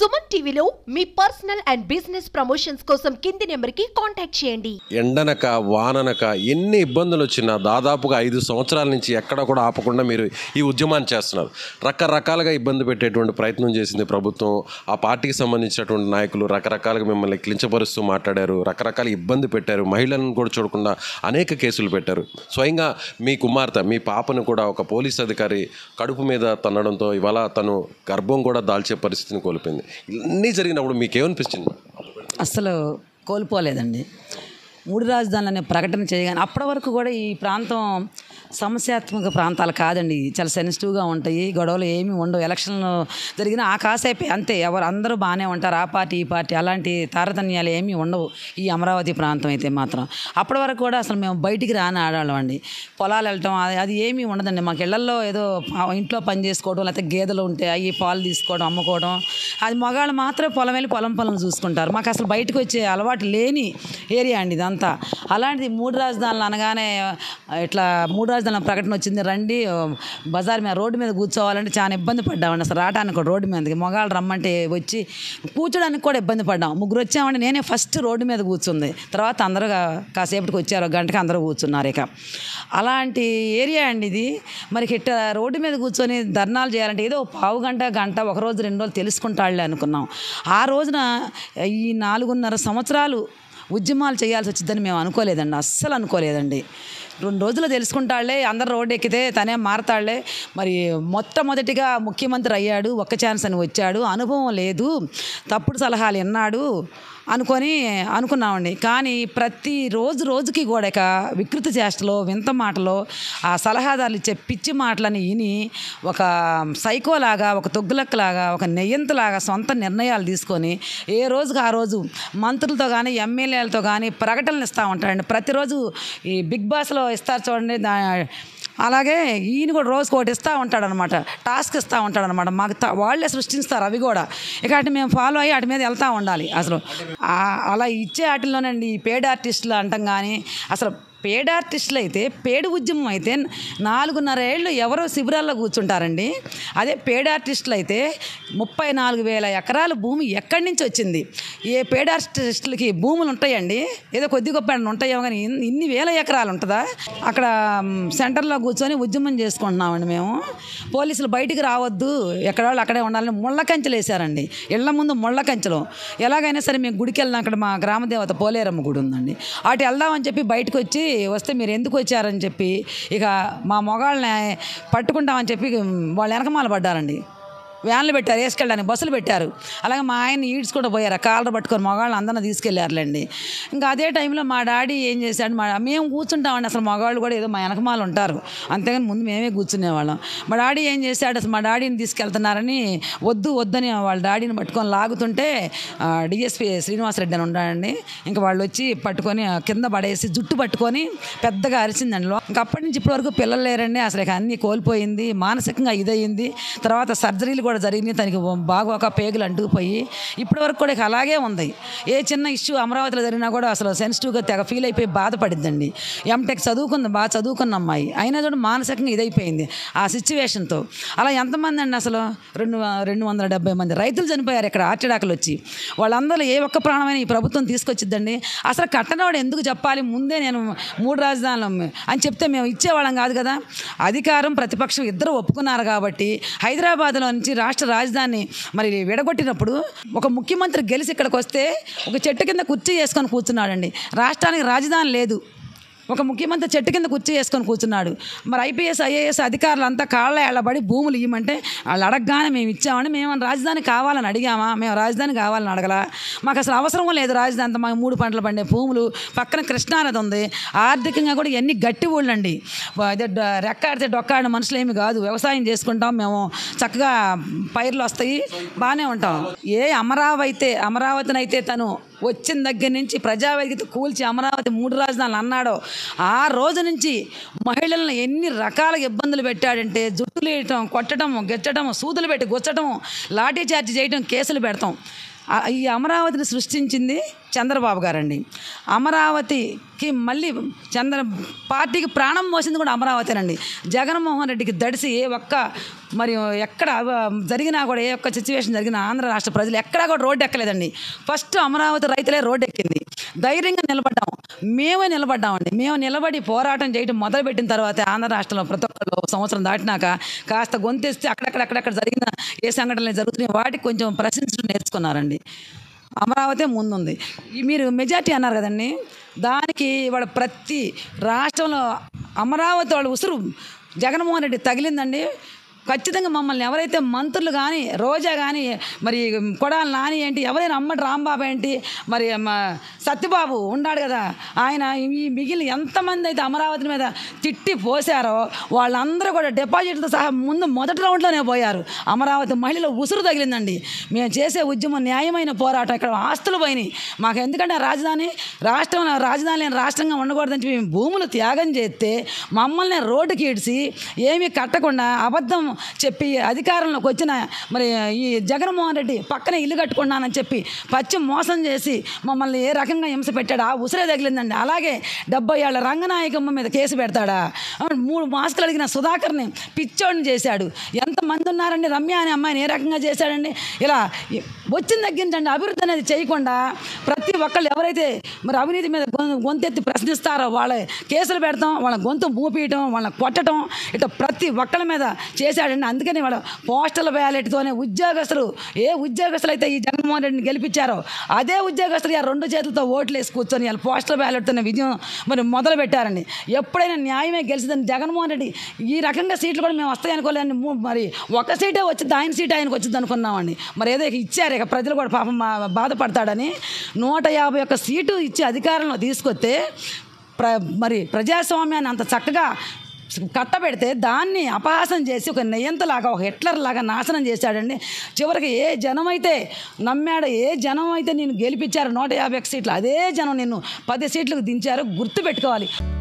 సుమన్ టీవీలో మీ personal and business promotions కోసం కింది నెంబర్కి కాంటాక్ట్ చేయండి. ఎండనక వాననక ఎన్ని ఇబ్బందులు వచ్చినా దాదాపుగా 5 సంవత్సరాల నుంచి ఎక్కడ కూడా ఆపకుండా మీరు ఈ ఉద్యమాన్ని చేస్తున్నారు. రకరకాలుగా ఇబ్బంది పెట్టేటువంటి ప్రయత్నం చేసింది ప్రభుత్వం. ఆ పార్టీకి సంబంధించినటువంటి నాయకులు రకరకాలుగా మిమ్మల్ని కించపరుస్తూ మాట్లాడారు, రకరకాల ఇబ్బంది పెట్టారు, మహిళలను కూడా చూడకుండా అనేక కేసులు పెట్టారు. స్వయంగా మీ కుమార్తె, మీ పాపను కూడా ఒక పోలీస్ అధికారి కడుపు మీద తన్నడంతో ఇవాళ తను గర్భం కూడా దాల్చే పరిస్థితిని కోల్పోయింది. ఇవన్నీ జరిగినప్పుడు మీకేమనిపించింది? అసలు కోల్పోలేదండి. 3 రాజధానులనే ప్రకటన చేయగానే అప్పటి వరకు కూడా ఈ ప్రాంతం సమస్యాత్మక ప్రాంతాలు కాదండి, చాలా సెన్సిటివ్గా ఉంటాయి, గొడవలు ఏమీ ఉండవు. ఎలక్షన్లు జరిగిన ఆ కాసేపే అంతే, అందరూ బాగానే ఉంటారు, ఆ పార్టీ ఈ పార్టీ అలాంటి తారతమ్యాలు ఏమీ ఉండవు ఈ అమరావతి ప్రాంతం అయితే మాత్రం. అప్పటి వరకు కూడా అసలు మేము బయటికి రాని ఆడవాళ్ళం అండి. పొలాలు వెళ్ళటం అది ఏమీ ఉండదండి. మాకు ఇళ్లలో ఏదో ఇంట్లో పని చేసుకోవడం, లేకపోతే గేదెలు ఉంటే అవి పాలు తీసుకోవడం అమ్ముకోవడం, అది మగాళ్ళు మాత్రమే పొలం వెళ్ళి పొలం చూసుకుంటారు. మాకు అసలు బయటకు వచ్చే అలవాటు లేని ఏరియా అండి ఇదంతా. అలాంటిది 3 రాజధానులు అనగానే ఇట్లా 3 రాజధానుల ప్రకటన వచ్చింది, రండి బజార్ మీద రోడ్డు మీద కూర్చోవాలంటే చాలా ఇబ్బంది పడ్డామండి. అసలు రావడానికి కూడా రోడ్డు మీదకి మగాళ్ళు రమ్మంటే వచ్చి కూర్చోడానికి కూడా ఇబ్బంది పడ్డాం. 3 వచ్చామంటే నేనే ఫస్ట్ రోడ్డు మీద కూర్చుంది, తర్వాత అందరూ కాసేపటికి వచ్చారు, 1 గంటకి అందరూ కూర్చున్నారు. ఇక అలాంటి ఏరియా అండి ఇది. మరి ఇట్లా రోడ్డు మీద కూర్చొని ధర్నాలు చేయాలంటే ఏదో పావు గంట ఒక రోజు 2 రోజులు తెలుసుకుంటాడులే అనుకున్నాం. ఆ రోజున ఈ 4.5 సంవత్సరాలు ఉద్యమాలు చేయాల్సి వచ్చిందని మేము అనుకోలేదండి, అస్సలు అనుకోలేదండి. 2 రోజులు తెలుసుకుంటాళ్లే, అందరు రోడ్డు ఎక్కితే తనే మారతాళ్లే. మరి మొట్టమొదటిగా ముఖ్యమంత్రి అయ్యాడు, ఒక్క ఛాన్స్ అని వచ్చాడు, అనుభవం లేదు, తప్పుడు సలహాలు విన్నాడు అనుకున్నామండి. కానీ ప్రతి రోజుకి కూడా ఇక వికృత చేష్టలో వింత మాటలో ఆ సలహాదారులు ఇచ్చే పిచ్చి మాటలని విని ఒక సైకోలాగా, ఒక తొగ్గులక్కలాగా, ఒక నెయ్యంతలాగా సొంత నిర్ణయాలు తీసుకొని ఏ రోజుకి ఆ రోజు మంత్రులతో కానీ ఎమ్మెల్యేలతో కానీ ప్రకటనలు ఇస్తూ ఉంటారండి. ప్రతిరోజు ఈ బిగ్ బాస్లో ఇస్తారు చూడండి, అలాగే ఈయన కూడా రోజుకి ఒకటి ఇస్తూ ఉంటాడనమాట, టాస్క్ ఇస్తూ ఉంటాడనమాట. మాకు వాళ్ళే సృష్టిస్తారు అవి కూడా. ఇక అటు మేము ఫాలో అయ్యి అటు మీద వెళ్తూ ఉండాలి. అసలు అలా ఇచ్చే వాటిల్లోనండి ఈ పేడ్ ఆర్టిస్టులు అంటాం. కానీ అసలు పేడ్ ఆర్టిస్టులు అయితే, పేడు ఉద్యమం అయితే 4.5 ఏళ్ళు ఎవరో శిబిరాల్లో కూర్చుంటారండి. అదే పేడ్ ఆర్టిస్టులు అయితే 34,000 ఎకరాల భూమి ఎక్కడి నుంచి వచ్చింది? ఏ పేడ్ ఆర్టిస్టులకి భూములు ఉంటాయండి? ఏదో కొద్ది గొప్ప ఉంటాయేమో, కానీ ఇన్ని వేల ఎకరాలు ఉంటుందా? అక్కడ సెంటర్లో కూర్చొని ఉద్యమం చేసుకుంటున్నామండి మేము. పోలీసులు బయటికి రావద్దు, ఎక్కడ వాళ్ళు అక్కడే ఉండాలని ముళ్ళ కంచెలు వేశారండి. ఇళ్ల ముందు ముళ్ళ కంచెలు. ఎలాగైనా సరే మేము గుడికి వెళ్దాం, అక్కడ మా గ్రామదేవత పోలేరమ్మ గుడి ఉందండి, అటు వెళ్దామని చెప్పి బయటకు వచ్చి వస్తే మీరు ఎందుకు వచ్చారని చెప్పి ఇక మా మొగాళ్ళని పట్టుకుంటామని చెప్పి వాళ్ళు వెనకమాల పడ్డారండి. వ్యాన్లు పెట్టారు, వేసుకెళ్ళడానికి బస్సులు పెట్టారు. అలాగే మా ఆయన ఈడ్చుకుంటూ పోయారు, కాళ్ళ పట్టుకొని మగవాళ్ళని అందరినీ తీసుకెళ్ళారులేండి. ఇంకా అదే టైంలో మా డాడీ ఏం చేశాడు, మేము కూర్చుంటామండి, అసలు మగవాళ్ళు కూడా ఏదో మా వెనకమాలు ఉంటారు, అంతేగాని ముందు మేమే కూర్చునేవాళ్ళం. మా డాడీ ఏం చేశాడు, అసలు మా డాడీని తీసుకెళ్తున్నారని వద్దని వాళ్ళ డాడీని పట్టుకొని లాగుతుంటే డిఎస్పీ శ్రీనివాసరెడ్డి అని ఉన్నాడండి. ఇంకా వాళ్ళు వచ్చి పట్టుకొని కింద పడేసి జుట్టు పట్టుకొని పెద్దగా అరిచిందండి. ఇంకా అప్పటి నుంచి ఇప్పటి వరకు పిల్లలు లేరండి. అసలు ఇక అన్నీ కోల్పోయింది, మానసికంగా ఇదయింది. తర్వాత సర్జరీలు కూడా జరిగింది, తనకి బాగోక పేగులు అంటుకుపోయి ఇప్పటి వరకు కూడా అలాగే ఉంది. ఏ చిన్న ఇష్యూ అమరావతిలో జరిగినా కూడా అసలు సెన్సిటివ్గా తెగ ఫీల్ అయిపోయి బాధపడిద్దండి. ఎంటెక్ బాగా చదువుకున్న అమ్మాయి అయినా కూడా మానసికంగా ఇదైపోయింది ఆ సిచ్యువేషన్తో. అలా ఎంతమంది అండి, అసలు 270 మంది రైతులు చనిపోయారు ఇక్కడ హార్ట్ అటాక్లు వచ్చి. వాళ్ళందరూ ఏ ఒక్క ప్రాణమైన ఈ ప్రభుత్వం తీసుకొచ్చిద్దండి? అసలు కట్టనవాడు ఎందుకు చెప్పాలి? ముందే నేను 3 రాజధానులు అని చెప్తే మేము ఇచ్చేవాళ్ళం కాదు కదా. అధికారం ప్రతిపక్షం ఇద్దరు ఒప్పుకున్నారు కాబట్టి హైదరాబాద్లో నుంచి రాష్ట్ర రాజధాని మరి విడగొట్టినప్పుడు ఒక ముఖ్యమంత్రి గెలిచి ఇక్కడికి వస్తే ఒక చెట్టు కింద కుర్చీ వేసుకొని కూర్చున్నాడండి. రాష్ట్రానికి రాజధాని లేదు, ఒక ముఖ్యమంత్రి చెట్టు కింద కుర్చీ వేసుకొని కూర్చున్నాడు. మరి ఐపీఎస్ ఐఏఎస్ అధికారులు అంతా కాళ్ళ ఎళ్ళబడి భూములు ఇవ్వమంటే వాళ్ళు అడగగానే మేము ఇచ్చామని. మేము రాజధాని కావాలని అడిగామా? మేము రాజధాని కావాలని అడగలా. మాకు అసలు అవసరం లేదు రాజధాని. అంతా మాకు 3 పంటలు పండే భూములు, పక్కన కృష్ణానది ఉంది, ఆర్థికంగా కూడా ఎన్ని గట్టి ఊళ్ళండి. అదే రెక్కాడితే డొక్కాడిన మనుషులు ఏమి కాదు. వ్యవసాయం చేసుకుంటాం మేము, చక్కగా పైర్లు వస్తాయి, బాగానే ఉంటాం. ఏ అమరావతిని అయితే తను వచ్చిన దగ్గర నుంచి ప్రజావేదికతో కూల్చి అమరావతి 3 రాజధానులు అన్నాడో ఆ రోజు నుంచి మహిళలను ఎన్ని రకాల ఇబ్బందులు పెట్టాడంటే, జుట్టులు వేయటం, కొట్టడం, గెచ్చడం, సూదులు పెట్టి గుచ్చటం, లాఠీ చార్జ్ చేయడం, కేసులు పెడతాం. ఈ అమరావతిని సృష్టించింది చంద్రబాబు గారండి. అమరావతికి మళ్ళీ పార్టీకి ప్రాణం పోసింది కూడా అమరావతినండి. జగన్మోహన్ రెడ్డికి దడిసి ఏ ఒక్క మరి ఎక్కడ జరిగినా కూడా ఏ ఒక్క సిచ్యువేషన్ జరిగినా ఆంధ్ర రాష్ట్ర ప్రజలు ఎక్కడా కూడా రోడ్డు ఎక్కలేదండి. ఫస్ట్ అమరావతి రైతులే రోడ్డు ఎక్కింది. ధైర్యంగా నిలబడ్డాము, మేమే నిలబడ్డామండి. మేము నిలబడి పోరాటం చేయడం మొదలుపెట్టిన తర్వాత ఆంధ్ర రాష్ట్రంలో ప్రతి ఒక్కరు సంవత్సరం దాటినాక కాస్త గొంతేస్తే అక్కడక్కడ జరిగిన ఏ సంఘటనలు జరుగుతున్నాయి వాటికి కొంచెం ప్రశ్నించడం నేర్చుకున్నారండి. అమరావతి ముందుంది. మీరు మెజార్టీ అన్నారు కదండి, దానికి ఇవాళ ప్రతి రాష్ట్రంలో అమరావతి వాళ్ళు ఉసురు జగన్మోహన్ రెడ్డి తగిలిందండి. ఖచ్చితంగా మమ్మల్ని ఎవరైతే మంత్రులు కానీ రోజా కానీ మరి కొడాలి నాని ఏంటి ఎవరైనా అమ్మటి రాంబాబు ఏంటి మరి సత్యబాబు ఉన్నాడు కదా ఆయన ఈ మిగిలిన ఎంతమంది అయితే అమరావతి మీద తిట్టి పోసారో వాళ్ళందరూ కూడా డిపాజిట్తో సహా మొదటి రౌండ్లోనే పోయారు. అమరావతి మహిళలు ఉసురు తగిలిందండి. మేము చేసే ఉద్యమం న్యాయమైన పోరాటం. ఇక్కడ ఆస్తులు పోయినాయి మాకు. ఎందుకంటే రాష్ట్రంలో రాజధాని లేని రాష్ట్రంగా ఉండకూడదని చెప్పి మేము భూములు త్యాగం చేస్తే మమ్మల్ని రోడ్డుకి ఈడ్చి ఏమీ కట్టకుండా అబద్ధం చెప్పి అధికారంలోకి వచ్చిన మరి ఈ జగన్మోహన్ రెడ్డి పక్కనే ఇల్లు కట్టుకున్నానని చెప్పి పచ్చి మోసం చేసి మమ్మల్ని ఏ రకంగా హింస పెట్టాడా ఆ ఉసిరే తగిలిందండి. అలాగే 70 ఏళ్ల రంగనాయకమ్మ మీద కేసు పెడతాడా? 3 మాస్కులు అడిగిన సుధాకర్ని పిచ్చోడిని చేశాడు. ఎంతమంది ఉన్నారండి? రమ్య అనే అమ్మాయిని ఏ రకంగా చేశాడండి? ఇలా వచ్చిన తగ్గించండి. అభివృద్ధి అనేది చేయకుండా ప్రతి ఒక్కళ్ళు ఎవరైతే మరి అవినీతి మీద గొంతెత్తి ప్రశ్నిస్తారో వాళ్ళ కేసులు పెడతాం, వాళ్ళ గొంతు మూపియటం, వాళ్ళని కొట్టడం, ఇట్లా ప్రతి ఒక్కళ్ళ మీద చేశాడండి. అందుకని వాళ్ళ పోస్టల్ బ్యాలెట్తోనే ఏ ఉద్యోగస్తులు అయితే ఈ జగన్మోహన్ రెడ్డిని గెలిపించారో అదే ఉద్యోగస్తులు 2 చేతులతో ఓట్లు వేసి కూర్చొని వాళ్ళ పోస్టల్ బ్యాలెట్తోనే విజయం మరి మొదలు పెట్టారండి. ఎప్పుడైనా న్యాయమే గెలిచిందని జగన్మోహన్ రెడ్డి ఈ రకంగా సీట్లు కూడా మేము వస్తాయనుకోలేని మరి ఒక సీటే వచ్చింది, ఆయన సీట్ ఆయనకు వచ్చింది అనుకున్నామండి. మరి ఏదో ఇచ్చారు ఇక ప్రజలు కూడా పాపం బాధపడతాడని 151 సీటు ఇచ్చి అధికారంలో తీసుకొస్తే మరి ప్రజాస్వామ్యాన్ని అంత చక్కగా కట్టబెడితే దాన్ని అపహాసం చేసి ఒక నెయ్యంతలాగా ఒక హిట్లర్ లాగా నాశనం చేశాడండి. చివరికి ఏ జనం అయితే నమ్మాడో, ఏ జనం అయితే నేను గెలిపించారు 151 సీట్లు, అదే జనం నిన్ను 10 సీట్లకు దించారు. గుర్తుపెట్టుకోవాలి.